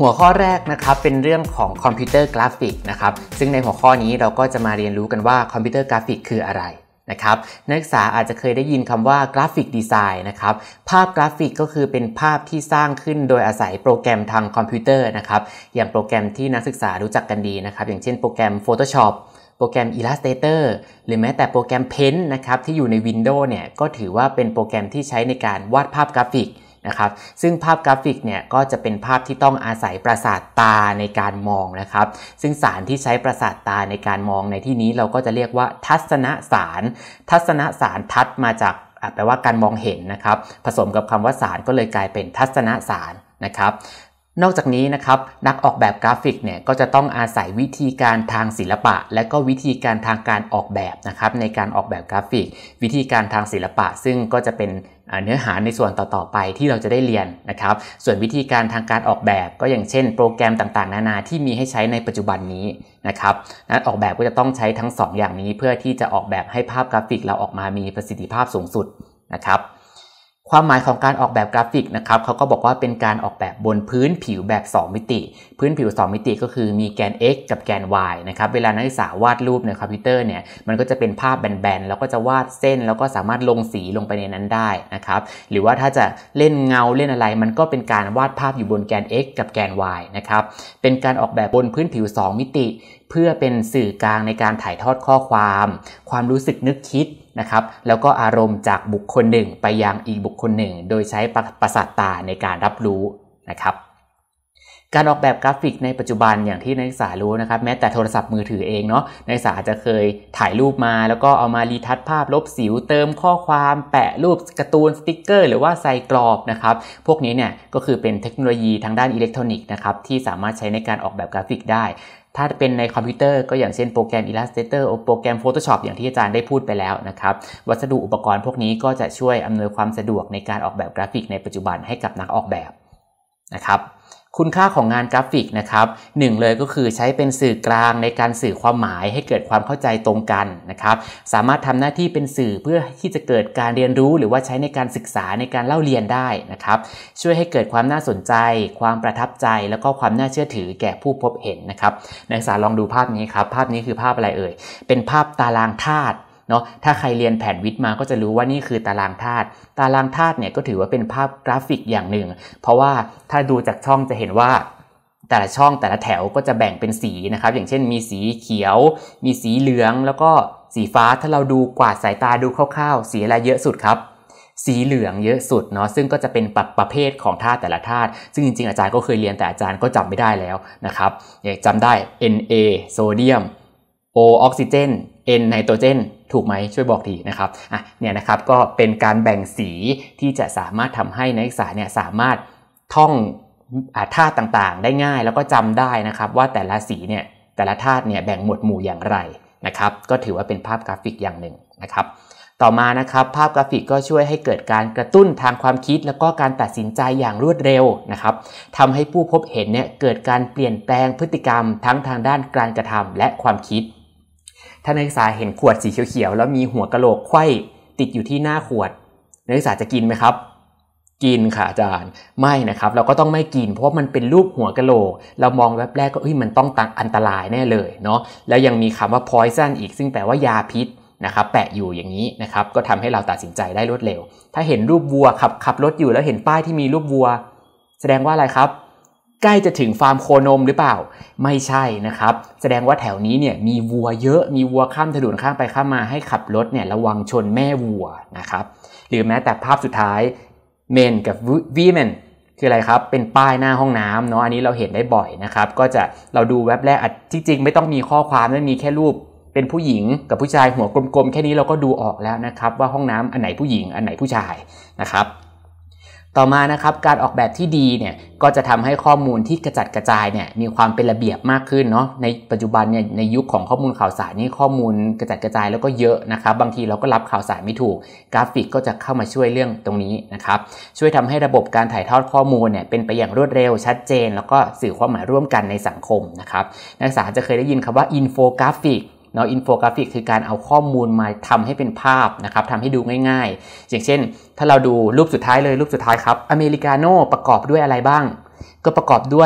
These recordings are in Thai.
หัวข้อแรกนะครับเป็นเรื่องของคอมพิวเตอร์กราฟิกนะครับซึ่งในหัวข้อนี้เราก็จะมาเรียนรู้กันว่าคอมพิวเตอร์กราฟิกคืออะไรนะครับนักศึกษาอาจจะเคยได้ยินคำว่ากราฟิกดีไซน์นะครับภาพกราฟิกก็คือเป็นภาพที่สร้างขึ้นโดยอาศัยโปรแกรมทางคอมพิวเตอร์นะครับอย่างโปรแกรมที่นักศึกษารู้จักกันดีนะครับอย่างเช่นโปรแกรม Photoshop โปรแกรม Illustrator หรือแม้แต่โปรแกรม Paint นะครับที่อยู่ใน Windows เนี่ยก็ถือว่าเป็นโปรแกรมที่ใช้ในการวาดภาพกราฟิกนะครับซึ่งภาพกราฟิกเนี่ยก็จะเป็นภาพที่ต้องอาศัยประสาทตาในการมองนะครับซึ่งสารที่ใช้ประสาทตาในการมองในที่นี้เราก็จะเรียกว่าทัศนสารทัศมาจากแปลว่าการมองเห็นนะครับผสมกับคำว่าสารก็เลยกลายเป็นทัศนสารนะครับนอกจากนี้นะครับนักออกแบบกราฟิกเนี่ยก็จะต้องอาศัยวิธีการทางศิลปะและก็วิธีการทางการออกแบบนะครับในการออกแบบกราฟิกวิธีการทางศิลปะซึ่งก็จะเป็นเนื้อหาในส่วนต่อๆไปที่เราจะได้เรียนนะครับส่วนวิธีการทางการออกแบบก็อย่างเช่นโปรแกรมต่างๆนานาที่มีให้ใช้ในปัจจุบันนี้นะครับนักออกแบบก็จะต้องใช้ทั้ง2 อย่างนี้เพื่อที่จะออกแบบให้ภาพกราฟิกเราออกมามีประสิทธิภาพสูงสุดนะครับความหมายของการออกแบบกราฟิกนะครับเขาก็บอกว่าเป็นการออกแบบบนพื้นผิวแบบ2 มิติพื้นผิว2 มิติก็คือมีแกน x กับแกน y นะครับเวลานักศึกษาวาดรูปในคอมพิวเตอร์เนี่ยมันก็จะเป็นภาพแบนๆแล้วก็จะวาดเส้นแล้วก็สามารถลงสีลงไปในนั้นได้นะครับหรือว่าถ้าจะเล่นเงาเล่นอะไรมันก็เป็นการวาดภาพอยู่บนแกน x กับแกน y นะครับเป็นการออกแบบบนพื้นผิว2 มิติเพื่อเป็นสื่อกลางในการถ่ายทอดข้อความรู้สึกนึกคิดนะครับแล้วก็อารมณ์จากบุคคลหนึ่งไปยังอีกบุคคลหนึ่งโดยใช้ประสาทตาในการรับรู้นะครับการออกแบบกราฟิกในปัจจุบันอย่างที่นักศึกษารู้นะครับแม้แต่โทรศัพท์มือถือเองเนาะนักศึกษาอาจจะเคยถ่ายรูปมาแล้วก็เอามารีทัชภาพลบสิวเติมข้อความแปะรูปการ์ตูนสติ๊กเกอร์หรือว่าใส่กรอบนะครับพวกนี้เนี่ยก็คือเป็นเทคโนโลยีทางด้านอิเล็กทรอนิกส์นะครับที่สามารถใช้ในการออกแบบกราฟิกได้ถ้าเป็นในคอมพิวเตอร์ก็อย่างเช่นโปรแกรม Illustrator โปรแกรม Photoshop อย่างที่อาจารย์ได้พูดไปแล้วนะครับวัสดุอุปกรณ์พวกนี้ก็จะช่วยอำนวยความสะดวกในการออกแบบกราฟิกในปัจจุบันให้กับนักออกแบบนะครับคุณค่าของงานกราฟิกนะครับ1เลยก็คือใช้เป็นสื่อกลางในการสื่อความหมายให้เกิดความเข้าใจตรงกันนะครับสามารถทำหน้าที่เป็นสื่อเพื่อที่จะเกิดการเรียนรู้หรือว่าใช้ในการศึกษาในการเล่าเรียนได้นะครับช่วยให้เกิดความน่าสนใจความประทับใจแล้วก็ความน่าเชื่อถือแก่ผู้พบเห็นนะครับนักศึกษาลองดูภาพนี้ครับภาพนี้คือภาพอะไรเอ่ยเป็นภาพตารางธาตุเนาะถ้าใครเรียนแผนวิทย์มาก็จะรู้ว่านี่คือตารางธาตุเนี่ยก็ถือว่าเป็นภาพกราฟิกอย่างหนึ่งเพราะว่าถ้าดูจากช่องจะเห็นว่าแต่ละช่องแต่ละแถวก็จะแบ่งเป็นสีนะครับอย่างเช่นมีสีเขียวมีสีเหลืองแล้วก็สีฟ้าถ้าเราดูกวาดสายตาดูคร่าวๆสีอะไรเยอะสุดครับสีเหลืองเยอะสุดเนาะซึ่งก็จะเป็นประเภทของธาตุแต่ละธาตุซึ่งจริงๆอาจารย์ก็เคยเรียนแต่อาจารย์ก็จำไม่ได้แล้วนะครับจำได้ Na โซเดียม O ออกซิเจน N ไนโตรเจนถูกไหมช่วยบอกทีนะครับเนี่ยนะครับก็เป็นการแบ่งสีที่จะสามารถทำให้นักศึกษาเนี่ยสามารถท่องธาตุต่างๆได้ง่ายแล้วก็จำได้นะครับว่าแต่ละสีเนี่ยแต่ละธาตุเนี่ยแบ่งหมวดหมู่อย่างไรนะครับก็ถือว่าเป็นภาพกราฟิกอย่างหนึ่งนะครับต่อมานะครับภาพกราฟิกก็ช่วยให้เกิดการกระตุ้นทางความคิดแล้วก็การตัดสินใจอย่างรวดเร็วนะครับทำให้ผู้พบเห็นเนี่ยเกิดการเปลี่ยนแปลงพฤติกรรมทั้งทางด้านการกระทำและความคิดถ้านักศึกษาเห็นขวดสีเขียวๆแล้วมีหัวกะโหลกไขว้ติดอยู่ที่หน้าขวดนักศึกษาจะกินไหมครับกินค่ะอาจารย์ไม่นะครับเราก็ต้องไม่กินเพราะว่ามันเป็นรูปหัวกะโหลกเรามองแวบแรกก็มันต้องอันตรายแน่เลยเนาะแล้วยังมีคำว่า poison อีกซึ่งแปลว่ายาพิษนะครับแปะอยู่อย่างนี้นะครับก็ทำให้เราตัดสินใจได้รวดเร็วถ้าเห็นรูปวัวขับรถอยู่แล้วเห็นป้ายที่มีรูปวัวแสดงว่าอะไรครับใกล้จะถึงฟาร์มโคนมหรือเปล่าไม่ใช่นะครับแสดงว่าแถวนี้เนี่ยมีวัวเยอะมีวัวข้ามถนนข้ามไปข้ามมาให้ขับรถเนี่ยระวังชนแม่วัวนะครับหรือแม้แต่ภาพสุดท้าย men กับ women คืออะไรครับเป็นป้ายหน้าห้องน้ำเนาะอันนี้เราเห็นได้บ่อยนะครับก็จะเราดูแว็บแรกจริงๆไม่ต้องมีข้อความไม่มีแค่รูปเป็นผู้หญิงกับผู้ชายหัวกลมๆแค่นี้เราก็ดูออกแล้วนะครับว่าห้องน้ำอันไหนผู้หญิงอันไหนผู้ชายนะครับต่อมานะครับการออกแบบที่ดีเนี่ยก็จะทำให้ข้อมูลที่กระจัดกระจายเนี่ยมีความเป็นระเบียบมากขึ้นเนาะในปัจจุบันเนี่ยในยุคของข้อมูลข่าวสารนี่ข้อมูลกระจัดกระจายแล้วก็เยอะนะครับบางทีเราก็รับข่าวสารไม่ถูกกราฟิกก็จะเข้ามาช่วยเรื่องตรงนี้นะครับช่วยทำให้ระบบการถ่ายทอดข้อมูลเนี่ยเป็นไปอย่างรวดเร็วชัดเจนแล้วก็สื่อความหมายร่วมกันในสังคมนะครับนักศึกษาจะเคยได้ยินคำว่าอินโฟกราฟิกเนาะอินโฟกราฟิกคือการเอาข้อมูลมาทำให้เป็นภาพนะครับทำให้ดูง่ายๆอย่างเช่นถ้าเราดูรูปสุดท้ายเลยรูปสุดท้ายครับอเมริกาโน่ประกอบด้วยอะไรบ้างก็ประกอบด้วย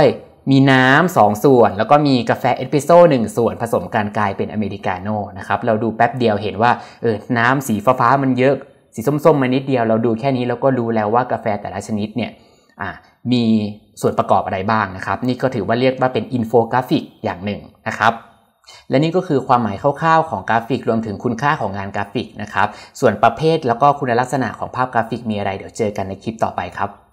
มีน้ำ2ส่วนแล้วก็มีกาแฟเอสเปรสโซ่1ส่วนผสมกันกลายเป็นอเมริกาโน่นะครับเราดูแป๊บเดียวเห็นว่าน้ำสีฟ้ามันเยอะสีส้มๆมานิดเดียวเราดูแค่นี้เราก็รู้แล้วว่ากาแฟแต่ละชนิดเนี่ยมีส่วนประกอบอะไรบ้างนะครับนี่ก็ถือว่าเรียกว่าเป็นอินโฟกราฟิกอย่างหนึ่งนะครับและนี่ก็คือความหมายคร่าวๆของกราฟิกรวมถึงคุณค่าของงานกราฟิกนะครับส่วนประเภทแล้วก็คุณลักษณะของภาพกราฟิกมีอะไรเดี๋ยวเจอกันในคลิปต่อไปครับ